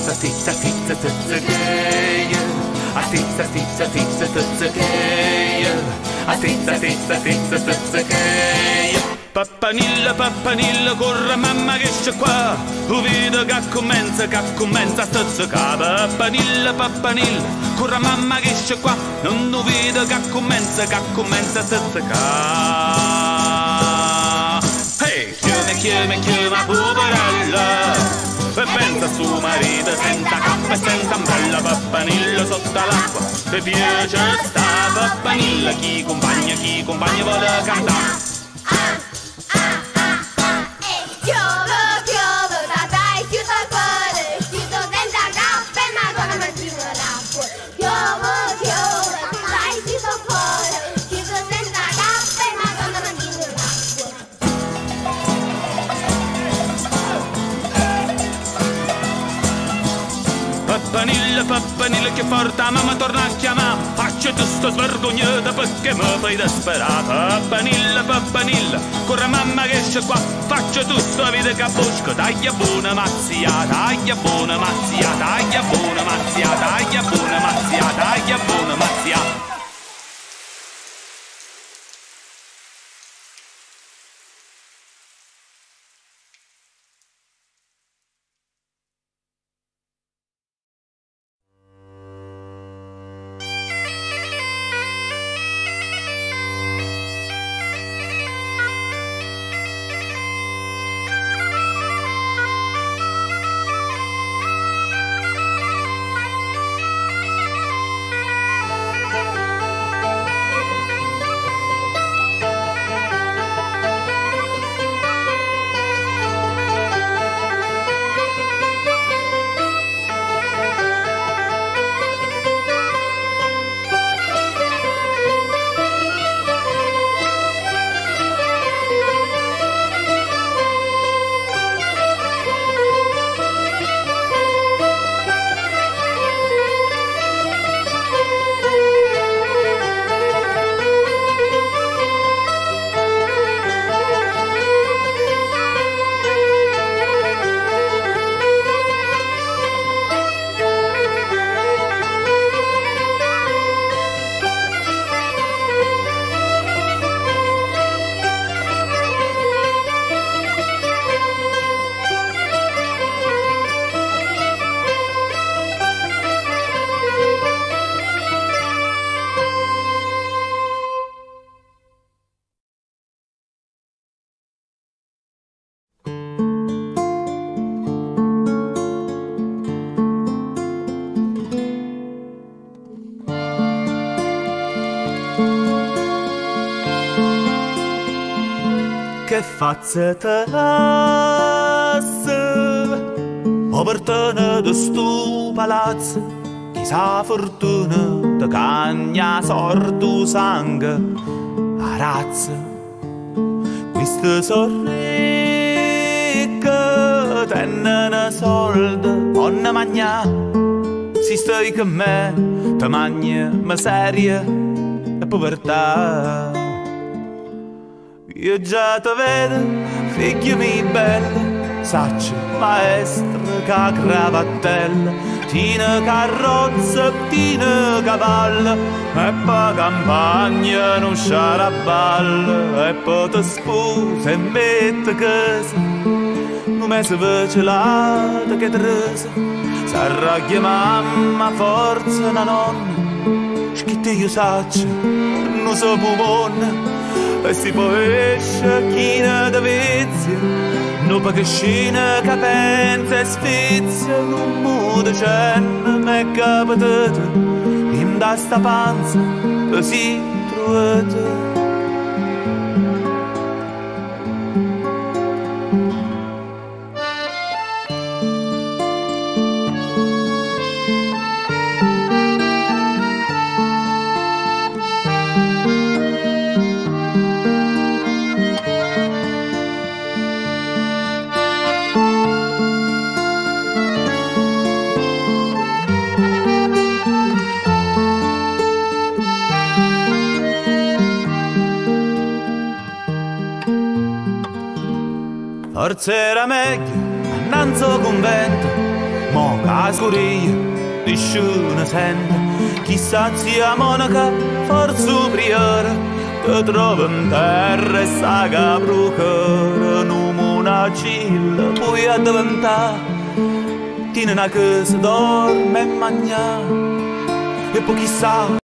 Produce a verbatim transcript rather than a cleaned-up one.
tizza tizza tizza tizza gay. A tizza tizza tizza tizza gay. A tizza tizza tizza tizza gay. Pappanilla, pappanilla, corra mamma che c'è qua. Tu vedo che commenza, che commenza a stazzica. Pappanilla, pappanilla, corra mamma che c'è qua. Non lo vedo che commenza, che commenza a stazzica. Ehi, chiama, chiama, chiama, poverella. E pensa a suo marito senza cappa e senza ombrella. Pappanilla sotto l'acqua, ti piace sta. Pappanilla, chi compagna, chi compagna vuole cantare. Pappanilla, pappanilla che porta mamma torna a chiamare. Faccio tu sto svergognato perché mi fai disperata. Pappanilla, pappanilla, corra mamma che c'è qua. Faccio tu sto vita che busco. Taglia buona mazziata, taglia buona mazziata, taglia buona mazziata, taglia buona mazziata, taglia buona mazziata. Che faccia te o pertene da sto palazzo, chissà fortuna da cagna sordo sangue a razza. Queste sono ricche, tengono soldi, non mangia. Si stai con me, te magna miseria e povertà. Io già te vedo, figlio mio bello, saccio maestro che cravattella, tina carrozza, tina cavallo, e poi campagna non sciaraballa, e poi te sposa e mette casa, un mese vecellata che tresa, s'arraglia mamma, forza una nonna, schitte io saccio, non so puponna, e si può esce china da vizia, non perché scina che pensa e sfizia, non muda cenno m'è capitato, in da sta panza così trovata. Forse era meglio, annanzo convento, mo cascoria dice ne sente, chissà zia Monica forza superiore, te trovo in terra e sa che brucare, non una cilla poi a diventare, tiene una casa dorme e mangia, e poi chissà